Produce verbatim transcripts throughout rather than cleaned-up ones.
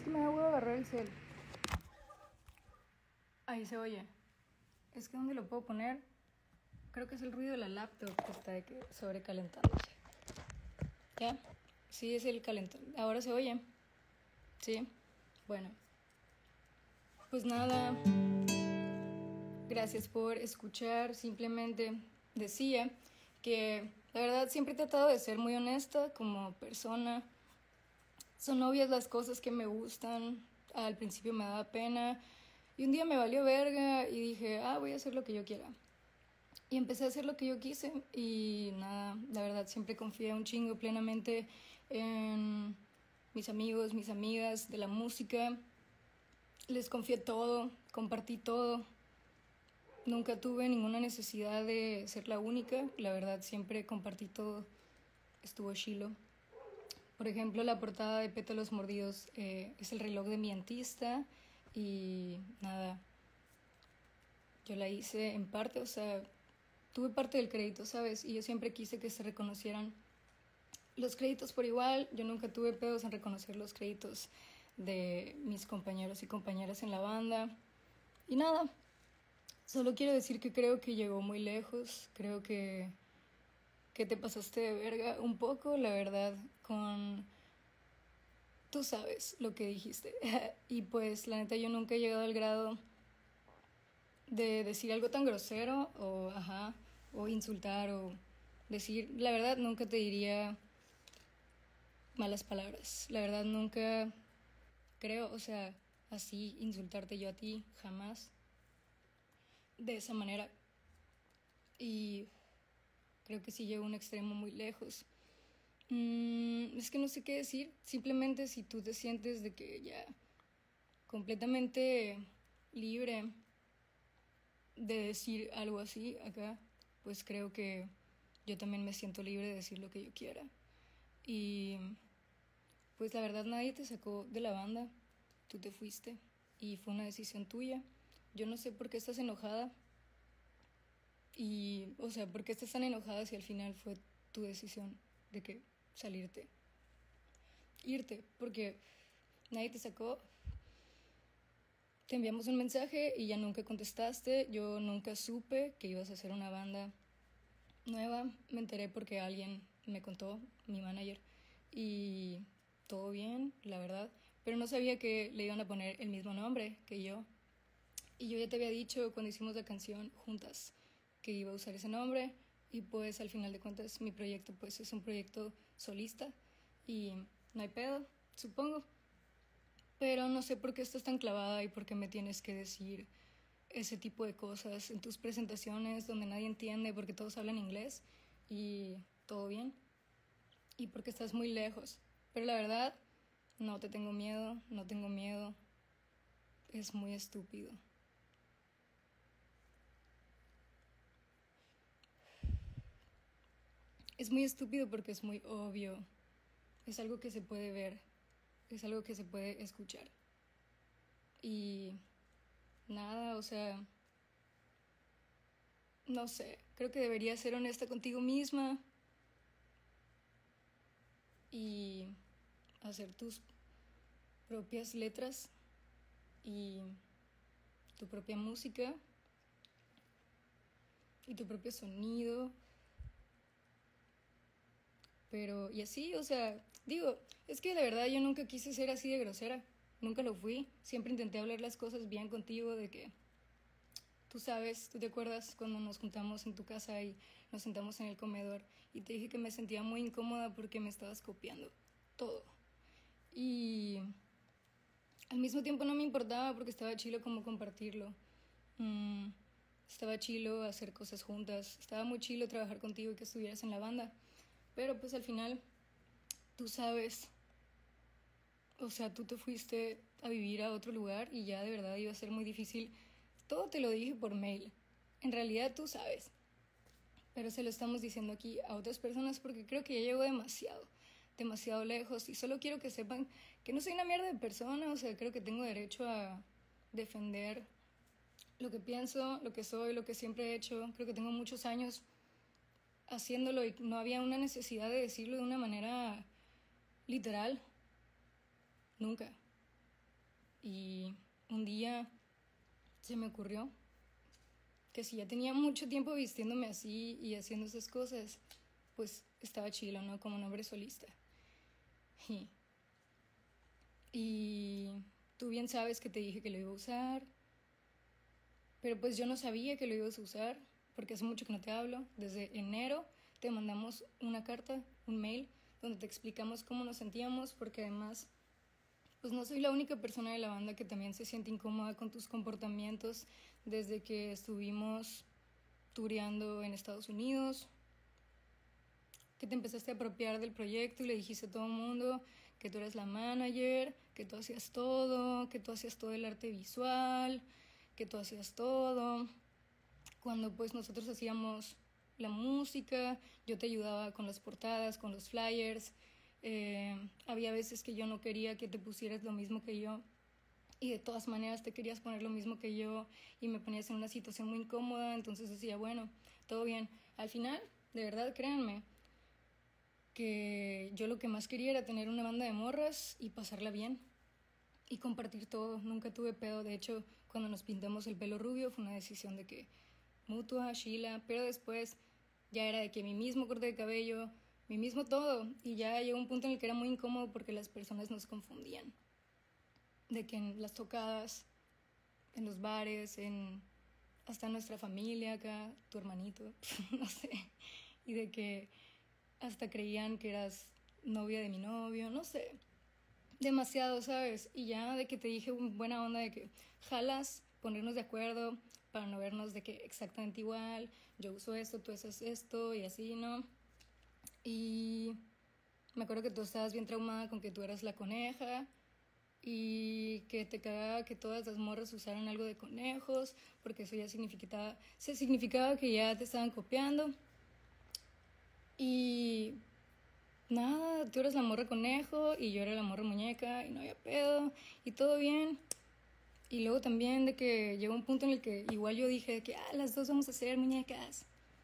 que me da huevo agarrar el cel. Ahí se oye. Es que ¿dónde lo puedo poner? Creo que es el ruido de la laptop que está de que sobrecalentándose. ¿Ya? Sí, es el calentón. Ahora se oye. Sí. Bueno. Pues nada. Gracias por escuchar. Simplemente decía que la verdad siempre he tratado de ser muy honesta como persona. Son obvias las cosas que me gustan. Al principio me daba pena. Y un día me valió verga y dije, ah, voy a hacer lo que yo quiera. Y empecé a hacer lo que yo quise y nada, la verdad siempre confié un chingo plenamente en mis amigos, mis amigas de la música. Les confié todo, compartí todo. Nunca tuve ninguna necesidad de ser la única. La verdad siempre compartí todo. Estuvo chilo. Por ejemplo, la portada de Pétalos Mordidos eh, es el reloj de mi antista y nada, yo la hice en parte, o sea, tuve parte del crédito, ¿sabes? Y yo siempre quise que se reconocieran los créditos por igual. Yo nunca tuve pedos en reconocer los créditos de mis compañeros y compañeras en la banda. Y nada, solo quiero decir que creo que llegó muy lejos. Creo que, que te pasaste de verga un poco, la verdad, con... Tú sabes lo que dijiste. Y pues la neta yo nunca he llegado al grado de decir algo tan grosero o ajá, o insultar o decir, la verdad nunca te diría malas palabras. La verdad nunca creo, o sea, así insultarte yo a ti, jamás. De esa manera. Y creo que sí llego a un extremo muy lejos. Mm, es que no sé qué decir. Simplemente si tú te sientes de que ya completamente libre de decir algo así acá, pues creo que yo también me siento libre de decir lo que yo quiera. Y pues la verdad nadie te sacó de la banda, tú te fuiste y fue una decisión tuya. Yo no sé por qué estás enojada y, o sea, por qué estás tan enojada si al final fue tu decisión de que salirte, irte, porque nadie te sacó. Te enviamos un mensaje y ya nunca contestaste. Yo nunca supe que ibas a hacer una banda nueva. Me enteré porque alguien me contó, mi manager, y todo bien, la verdad. Pero no sabía que le iban a poner el mismo nombre que yo. Y yo ya te había dicho cuando hicimos la canción juntas que iba a usar ese nombre. Y pues al final de cuentas mi proyecto pues es un proyecto solista. Y no hay pedo, supongo. Pero no sé por qué estás tan clavada y por qué me tienes que decir ese tipo de cosas en tus presentaciones donde nadie entiende porque todos hablan inglés y todo bien. Y porque estás muy lejos. Pero la verdad, no te tengo miedo, no tengo miedo. Es muy estúpido. Es muy estúpido porque es muy obvio. Es algo que se puede ver. Es algo que se puede escuchar. Y nada, o sea, no sé, creo que deberías ser honesta contigo misma y hacer tus propias letras y tu propia música y tu propio sonido. Pero, y así, o sea, digo, es que de verdad yo nunca quise ser así de grosera. Nunca lo fui. Siempre intenté hablar las cosas bien contigo, de que tú sabes, tú te acuerdas cuando nos juntamos en tu casa y nos sentamos en el comedor y te dije que me sentía muy incómoda porque me estabas copiando todo. Y al mismo tiempo no me importaba porque estaba chilo como compartirlo. Mm, estaba chilo hacer cosas juntas. Estaba muy chilo trabajar contigo y que estuvieras en la banda. Pero pues al final, tú sabes, o sea, tú te fuiste a vivir a otro lugar y ya de verdad iba a ser muy difícil. Todo te lo dije por mail. En realidad tú sabes. Pero se lo estamos diciendo aquí a otras personas porque creo que ya llego demasiado, demasiado lejos. Y solo quiero que sepan que no soy una mierda de persona. O sea, creo que tengo derecho a defender lo que pienso, lo que soy, lo que siempre he hecho. Creo que tengo muchos años haciéndolo y no había una necesidad de decirlo de una manera literal. Nunca. y un día se me ocurrió que si ya tenía mucho tiempo vistiéndome así y haciendo esas cosas, pues estaba chilo, ¿no? Como nombre solista. Y, y tú bien sabes que te dije que lo iba a usar, pero pues yo no sabía que lo ibas a usar, porque hace mucho que no te hablo. Desde enero te mandamos una carta, un mail, donde te explicamos cómo nos sentíamos, porque además, pues no soy la única persona de la banda que también se siente incómoda con tus comportamientos desde que estuvimos tureando en Estados Unidos, que te empezaste a apropiar del proyecto y le dijiste a todo el mundo que tú eras la manager, que tú hacías todo, que tú hacías todo el arte visual, que tú hacías todo, cuando pues nosotros hacíamos la música, yo te ayudaba con las portadas, con los flyers, eh, había veces que yo no quería que te pusieras lo mismo que yo y de todas maneras te querías poner lo mismo que yo y me ponías en una situación muy incómoda, entonces decía, bueno, todo bien. Al final, de verdad, créanme, que yo lo que más quería era tener una banda de morras y pasarla bien y compartir todo. Nunca tuve pedo. De hecho, cuando nos pintamos el pelo rubio fue una decisión de que mutua, Sheila, pero después ya era de que mi mismo corte de cabello, mi mismo todo, y ya llegó un punto en el que era muy incómodo porque las personas nos confundían, de que en las tocadas, en los bares, en hasta nuestra familia acá, tu hermanito, no sé, y de que hasta creían que eras novia de mi novio, no sé, demasiado, ¿sabes? Y ya de que te dije buena onda de que jalas ponernos de acuerdo para no vernos de que exactamente igual, yo uso esto, tú haces esto y así, ¿no? Y me acuerdo que tú estabas bien traumada con que tú eras la coneja y que te cagaba que todas las morras usaran algo de conejos porque eso ya significaba, se significaba que ya te estaban copiando. Y nada, tú eras la morra conejo y yo era la morra muñeca y no había pedo y todo bien. Y luego también de que llegó un punto en el que igual yo dije que ah, las dos vamos a ser muñecas.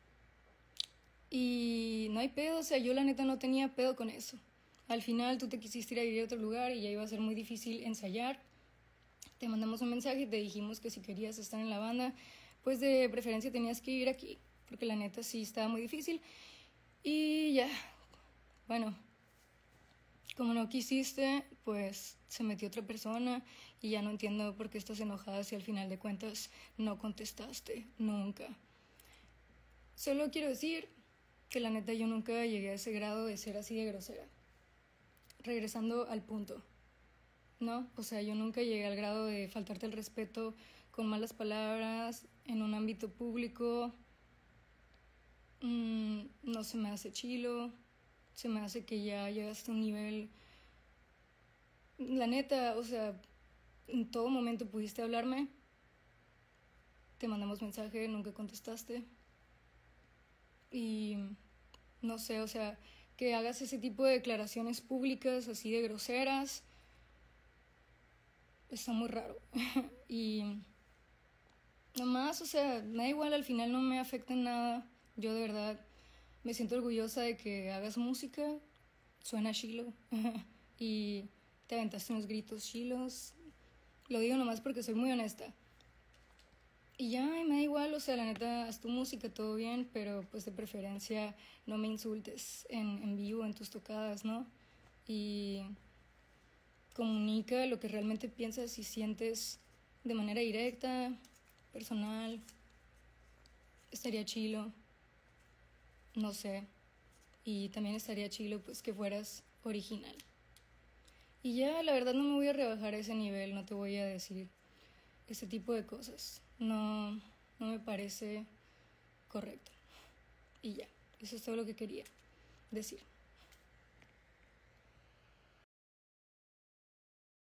Y no hay pedo, o sea, yo la neta no tenía pedo con eso. Al final tú te quisiste ir a vivir a otro lugar y ya iba a ser muy difícil ensayar. Te mandamos un mensaje y te dijimos que si querías estar en la banda, pues de preferencia tenías que ir aquí, porque la neta sí estaba muy difícil. Y ya, bueno, como no quisiste, pues se metió otra persona y ya no entiendo por qué estás enojada si al final de cuentas no contestaste, nunca. Solo quiero decir que la neta yo nunca llegué a ese grado de ser así de grosera. Regresando al punto, ¿no? O sea, yo nunca llegué al grado de faltarte el respeto con malas palabras en un ámbito público. Mm, no se me hace chilo, se me hace que ya llegaste a un nivel, la neta, o sea, en todo momento pudiste hablarme, te mandamos mensaje, nunca contestaste y no sé, o sea, que hagas ese tipo de declaraciones públicas así de groseras está muy raro. Y nomás, o sea, me da igual, al final no me afecta en nada. Yo de verdad me siento orgullosa de que hagas música, suena chilo y te aventaste unos gritos chilos. Lo digo nomás porque soy muy honesta. Y ya, y me da igual, o sea, la neta, haz tu música, todo bien, pero pues de preferencia no me insultes en, en vivo, en tus tocadas, ¿no? Y comunica lo que realmente piensas y sientes de manera directa, personal. Estaría chilo. No sé, y también estaría chilo pues que fueras original. Y ya, la verdad no me voy a rebajar a ese nivel, no te voy a decir ese tipo de cosas. No, no me parece correcto. Y ya, eso es todo lo que quería decir.